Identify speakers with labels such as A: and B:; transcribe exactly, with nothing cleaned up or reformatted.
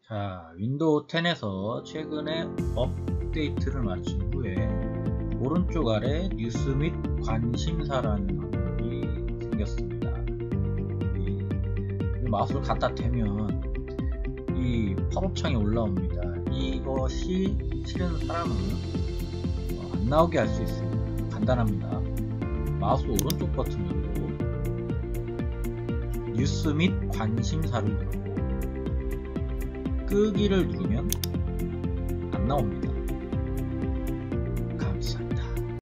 A: 자, 윈도우 텐에서 최근에 업데이트를 마친 후에 오른쪽 아래 뉴스 및 관심사라는 항목이 생겼습니다. 이, 이 마우스를 갖다 대면 이 팝업 창이 올라옵니다. 이것이 싫은 사람은 안 나오게 할 수 있습니다. 간단합니다. 마우스 오른쪽 버튼 누르고 뉴스 및 관심사를 누르고 끄기를 누르면 안 나옵니다.